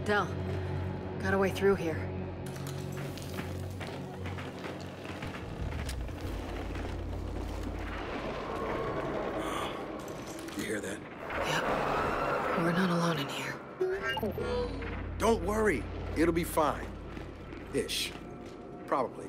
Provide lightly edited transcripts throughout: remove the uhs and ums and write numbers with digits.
Del, got a way through here. You hear that? Yep. We're not alone in here. Don't worry. It'll be fine. Ish. Probably.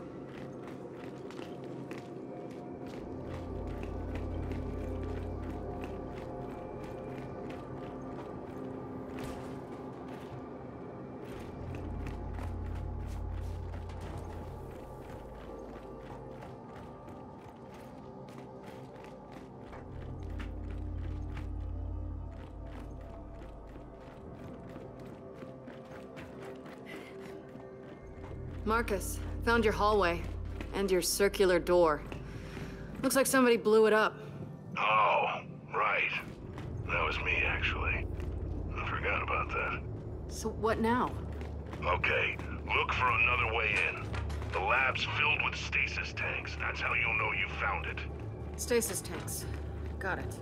Marcus, found your hallway. And your circular door. Looks like somebody blew it up. Oh, right. That was me, actually. I forgot about that. So what now? Okay, look for another way in. The lab's filled with stasis tanks. That's how you'll know you found it. Stasis tanks. Got it.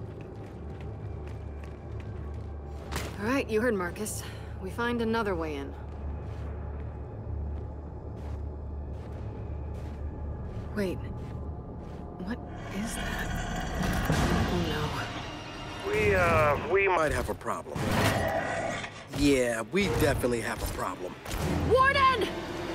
All right, you heard Marcus. We find another way in. Wait. What is that? Oh no. We might have a problem. Yeah, we definitely have a problem. Warden!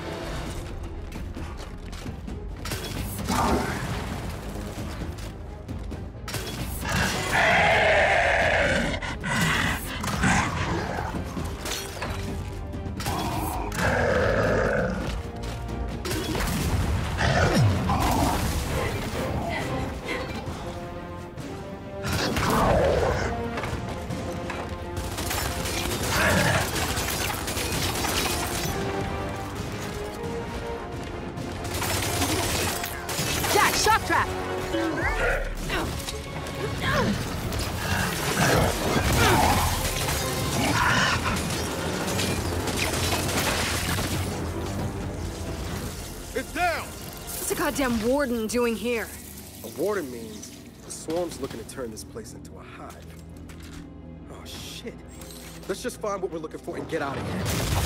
Shock trap! It's down! What's a goddamn warden doing here? A warden means the swarm's looking to turn this place into a hive. Oh, shit. Let's just find what we're looking for and get out of here.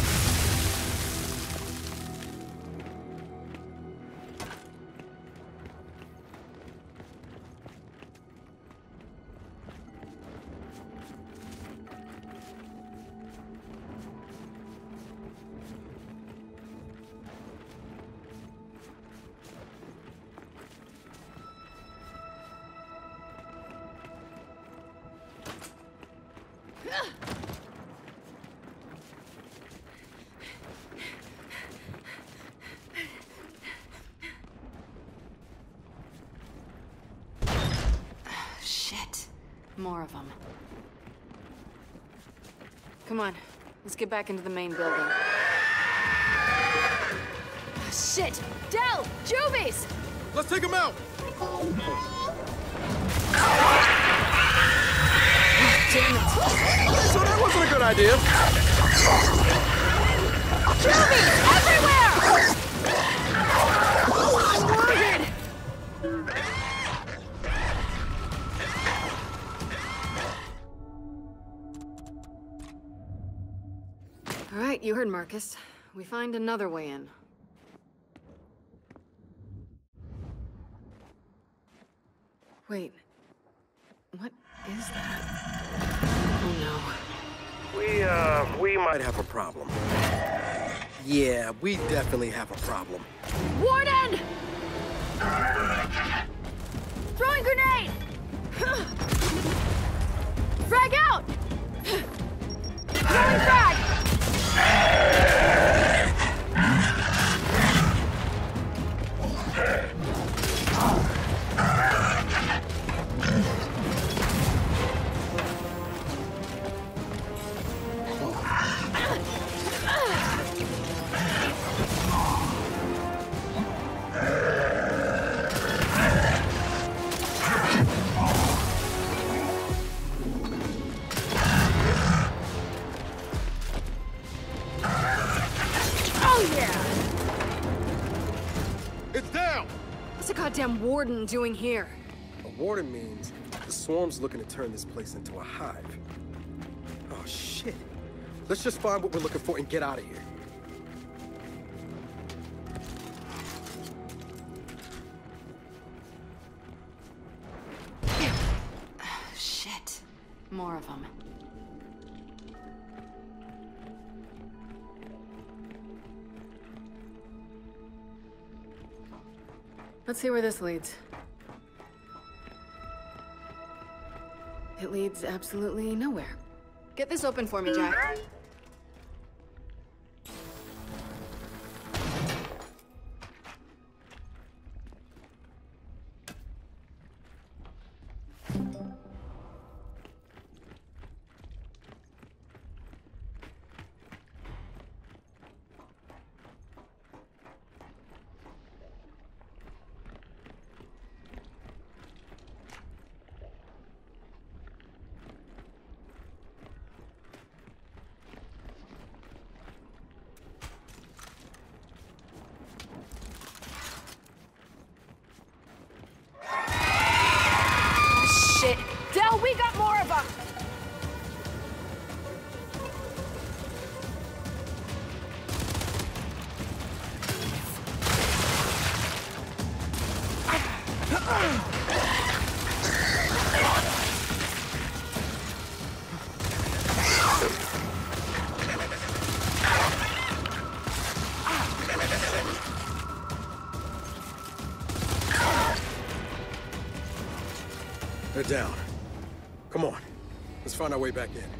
Shit. More of them. Come on. Let's get back into the main building. Shit! Del! Juvies! Let's take him out! Damn it! So that wasn't a good idea. Juvies! Everywhere! All right, you heard Marcus. We find another way in. Wait. What is that? Oh no. We might have a problem. Yeah, we definitely have a problem. Warden! Throwing grenade! Frag out! Throwing frag! Goddamn warden doing here? A warden means the swarm's looking to turn this place into a hive. Oh, shit. Let's just find what we're looking for and get out of here. Shit. More of them. Let's see where this leads. It leads absolutely nowhere. Get this open for me, Jack. Shit. Del, we got more of them! They're down. Come on. Let's find our way back in.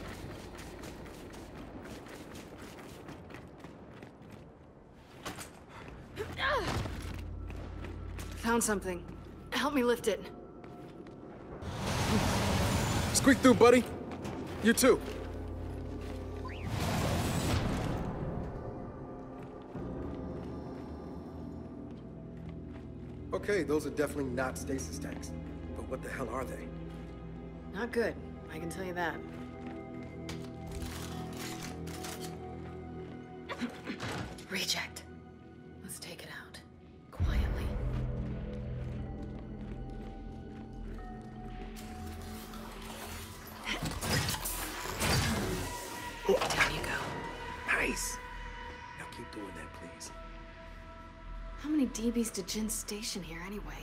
Found something. Help me lift it. Squeak through, buddy. You too. Okay, those are definitely not stasis tanks. But what the hell are they? Not good, I can tell you that. Reject. Let's take it out. Quietly. Down you go. Nice. Now keep doing that, please. How many DBs did Jin station here anyway?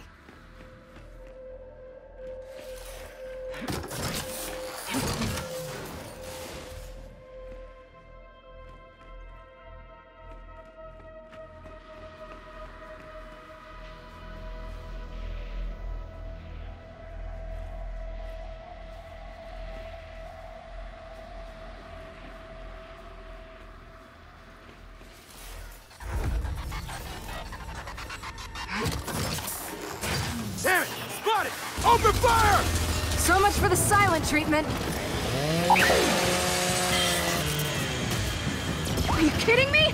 Damn it! Spotted! Open fire! So much for the silent treatment. Are you kidding me?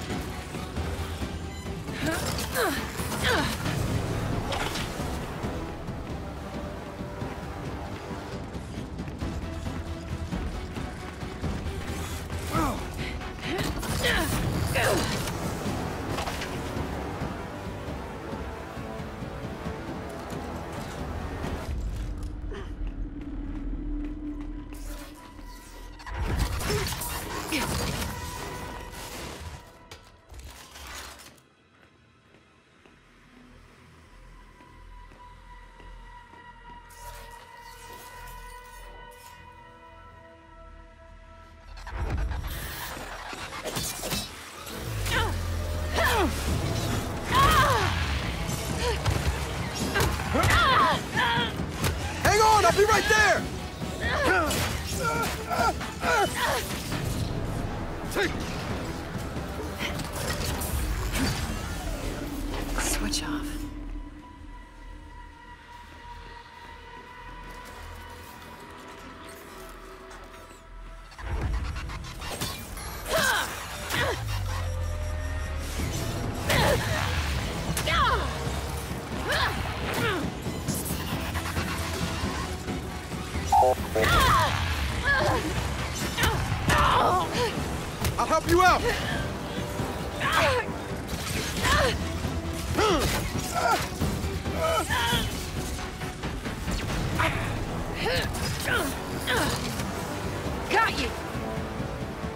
Hang on, I'll be right there! Switch off. I'll help you out! Got you!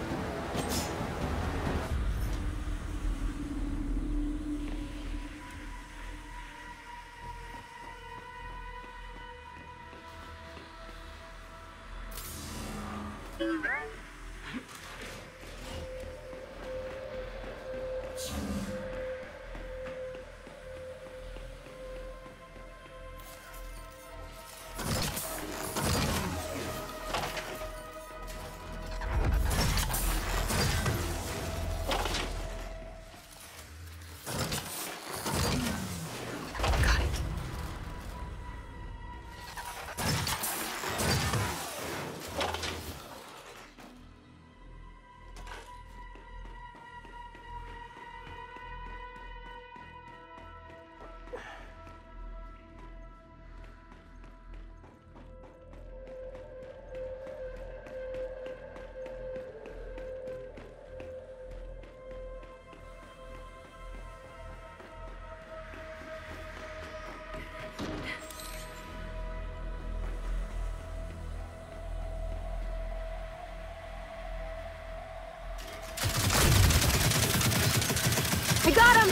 I got him!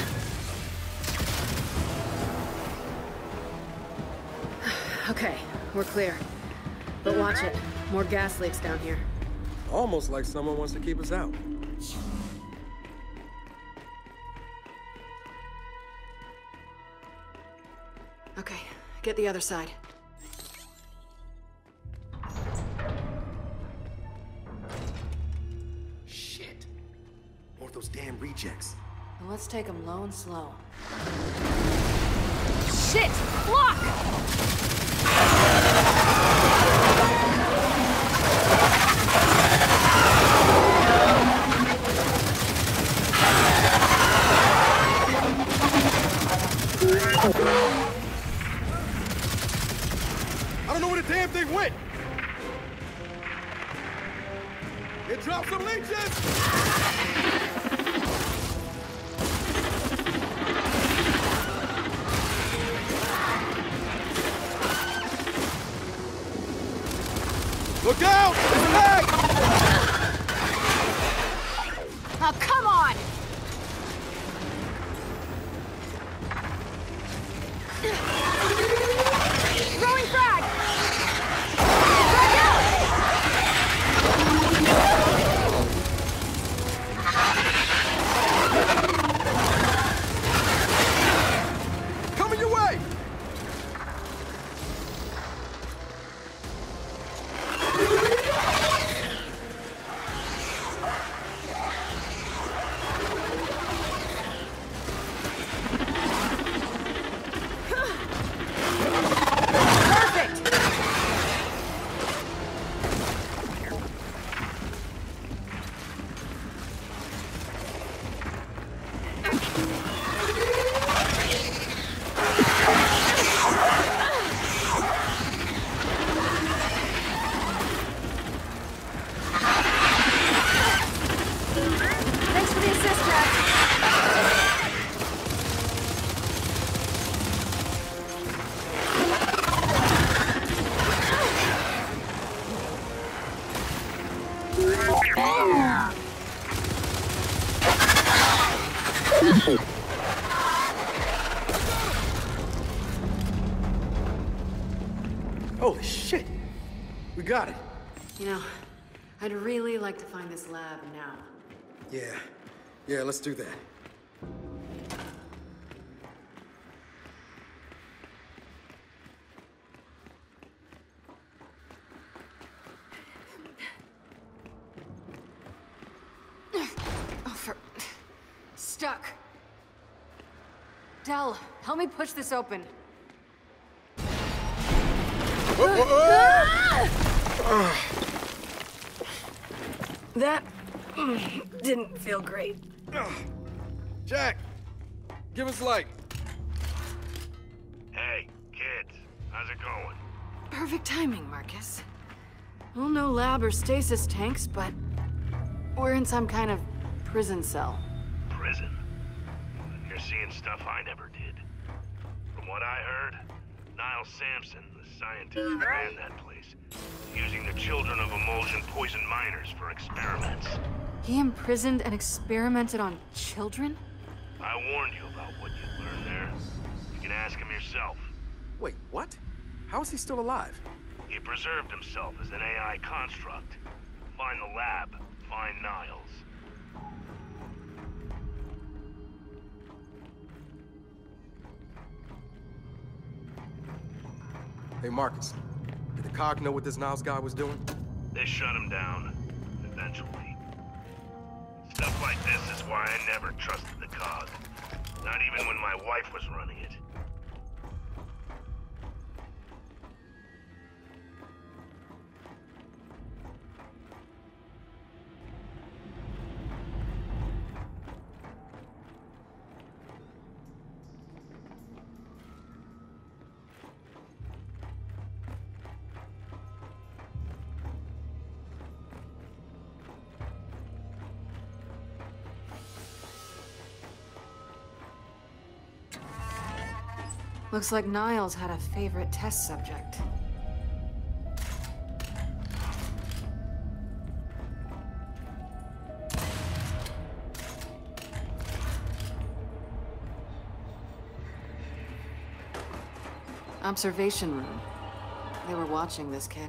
Okay, we're clear. But watch it. More gas leaks down here. Almost like someone wants to keep us out. Okay, get the other side. Shit. More of those damn rejects. Well, let's take them low and slow. Shit! Block! I don't know where the damn thing went! It dropped some leeches! Look out! It's back! Oh, come on! Throwing frag! Frag out! Coming your way! Thanks for the assist, Jack. Holy shit! We got it. You know, I'd really like to find this lab now. Yeah, let's do that. Oh, stuck. Del, help me push this open. That didn't feel great. Jack! Give us light. Hey, kids, how's it going? Perfect timing, Marcus. Well, no lab or stasis tanks, but we're in some kind of prison cell. Prison? You're seeing stuff I never did. From what I heard, Niall Sampson, the scientist who ran that place, using the children of emulsion poisoned miners for experiments. He imprisoned and experimented on children? I warned you about what you'd learn there. You can ask him yourself. Wait, what? How is he still alive? He preserved himself as an AI construct. Find the lab. Find Niles. Hey, Marcus. Did the COG know what this Niles guy was doing? They shut him down. Eventually. Stuff like this is why I never trusted the COG. Not even when my wife was running it. Looks like Niles had a favorite test subject. Observation room. They were watching this kid.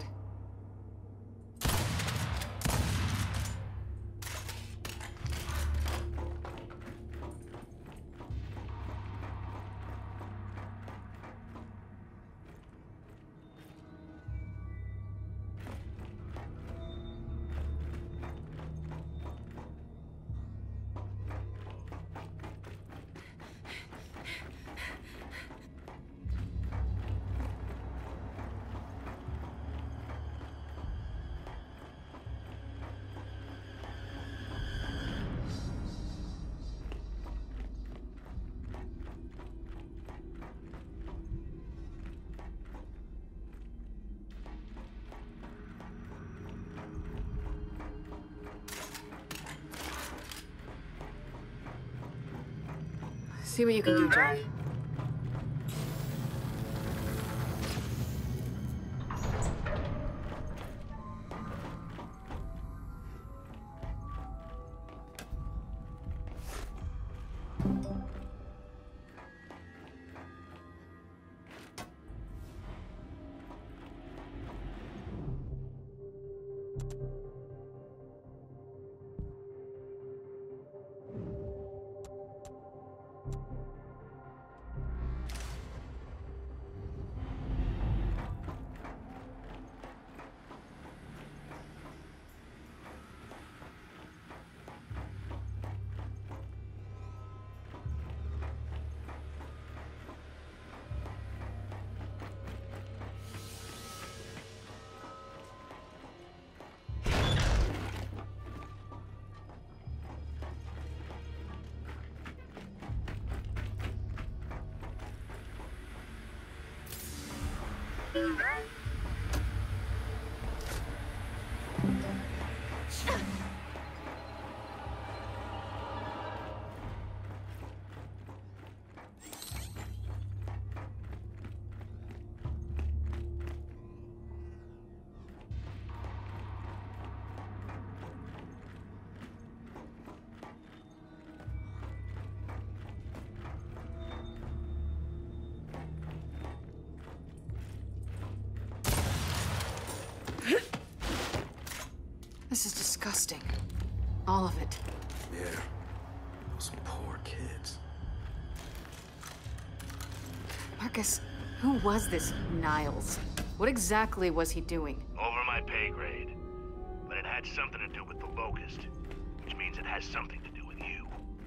See what you can do, Johnny. This is disgusting. All of it. Yeah. Those poor kids. Marcus, who was this Niles? What exactly was he doing? Over my pay grade. But it had something to do with the Locust. Which means it has something to do with you.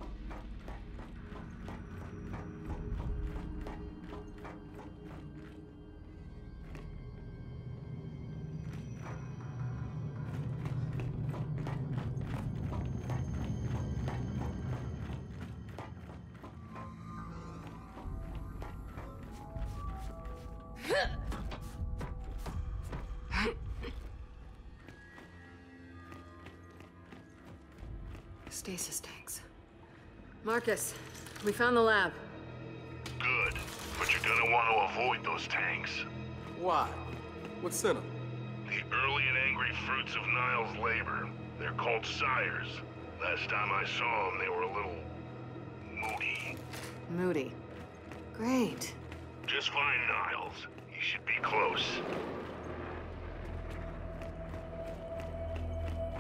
Stasis tanks. Marcus, we found the lab. Good. But you're gonna want to avoid those tanks. Why? What's in them? The early and angry fruits of Niles' labor. They're called sires. Last time I saw them, they were a little moody. Moody. Great. Just find Niles. He should be close.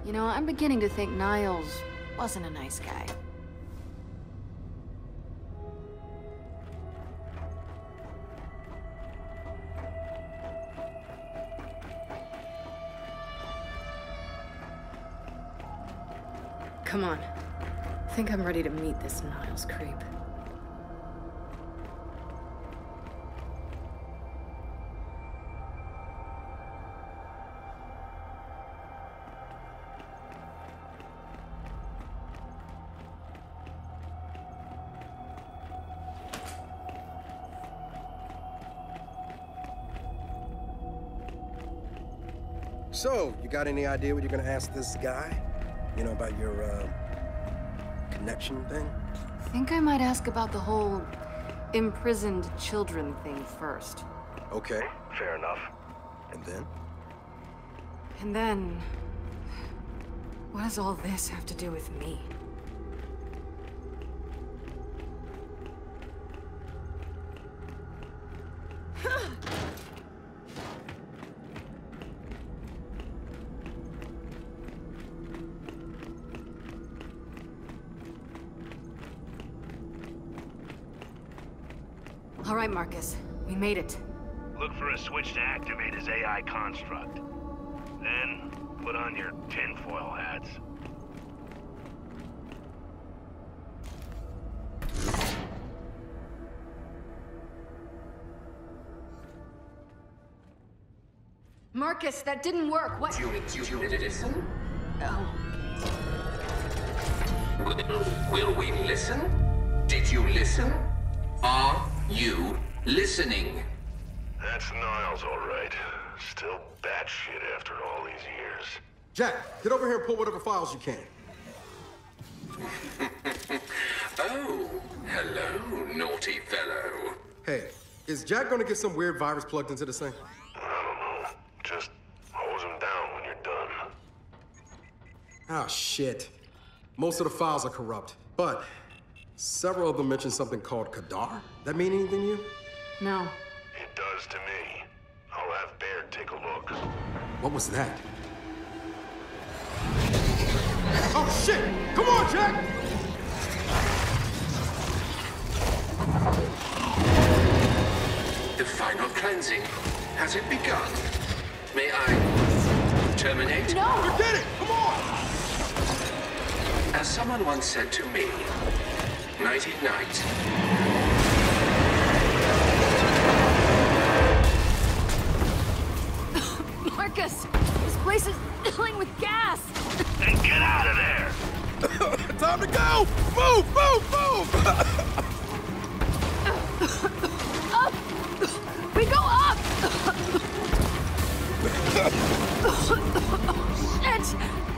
You know, I'm beginning to think Niles wasn't a nice guy. Come on. I think I'm ready to meet this Niles creep. So, you got any idea what you're gonna ask this guy? You know, about your, connection thing? I think I might ask about the whole imprisoned children thing first. Okay, fair enough. And then? And then... what does all this have to do with me? All right, Marcus. We made it. Look for a switch to activate his AI construct. Then, put on your tinfoil hats. Marcus, that didn't work. What? You listen? Oh. Will we listen? Did you listen? Are you listening? That's Niles, all right. Still batshit after all these years. Jack, get over here and pull whatever files you can. Oh, hello, naughty fellow. Hey, is Jack gonna get some weird virus plugged into this thing? I don't know. Just hose him down when you're done. Ah, shit. Most of the files are corrupt, but several of them mention something called Kadar. That mean anything to you? No. It does to me. I'll have Baird take a look. What was that? Oh, shit! Come on, Jack! The final cleansing. Has it begun? May I terminate? No! You did it! Come on! As someone once said to me, nighty night. Marcus! This place is filling with gas! Then get out of there! Time to go! Move, move, move! Up! We go up! Shit!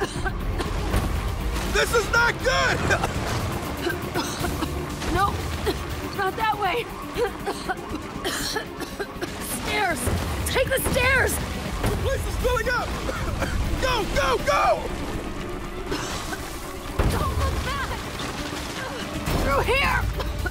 This is not good! No! Not that way! Stairs! Take the stairs! The place is filling up! Go, go, go! Don't look back! Through here!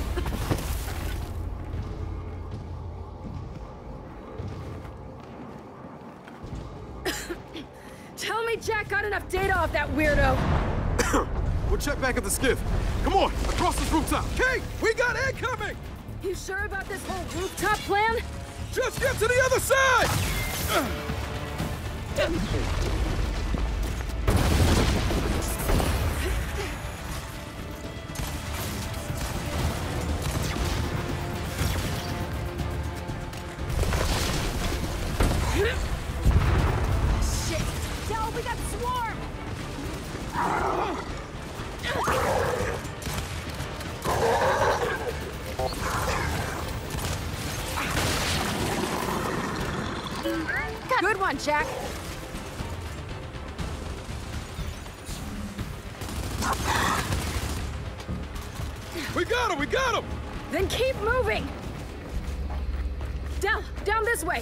Tell me Jack got enough data off that weirdo! We'll check back at the skiff. Come on, across this rooftop. Kate, we got incoming! You sure about this whole rooftop plan? Just get to the other side! Shit! Del, we got swarm! Good one, Jack. We got him, we got him! Then keep moving! Down this way!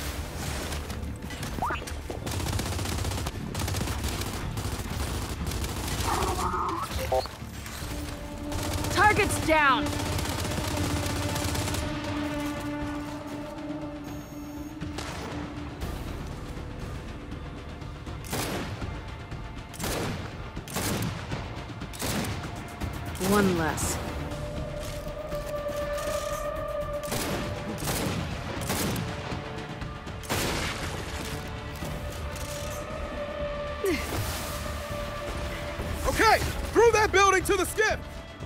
Target's down! one less. Okay, through that building to the skip!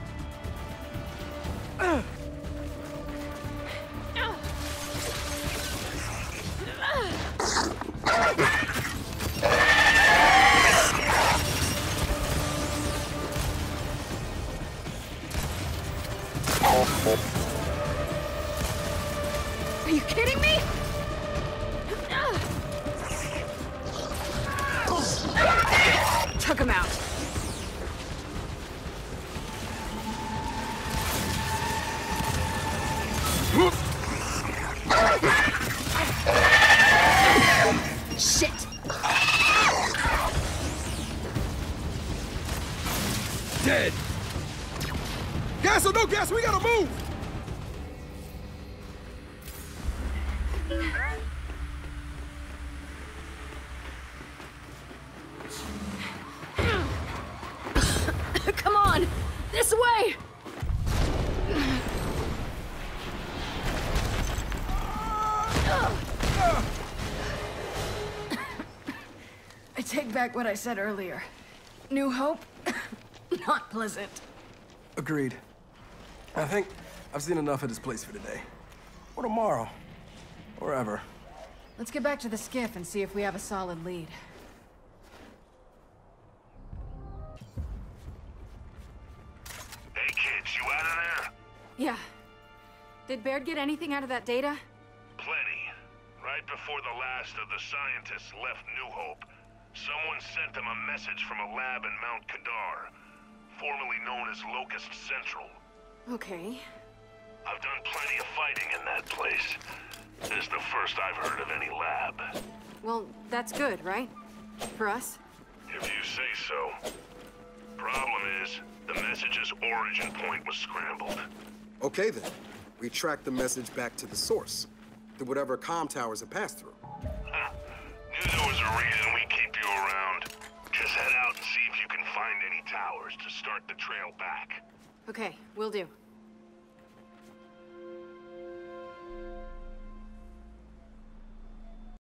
Are you kidding me? Took him out. Shit! Dead! Gas or no gas, we gotta move! Come on! This way! I take back what I said earlier. New Hope? Not pleasant. Agreed. I think I've seen enough of this place for today. Or tomorrow. Or ever. Let's get back to the skiff and see if we have a solid lead. Hey kids, you out of there? Yeah. Did Baird get anything out of that data? Plenty. Right before the last of the scientists left New Hope, someone sent them a message from a lab in Mount Kadar, formerly known as Locust Central. Okay. I've done plenty of fighting in that place. This is the first I've heard of any lab. Well, that's good, right? For us? If you say so. Problem is, the message's origin point was scrambled. Okay then. We track the message back to the source. To whatever comm towers it passed through. Huh. Knew there was a reason we keep you around. Just head out and see if you can find any towers to start the trail back. Okay, will do.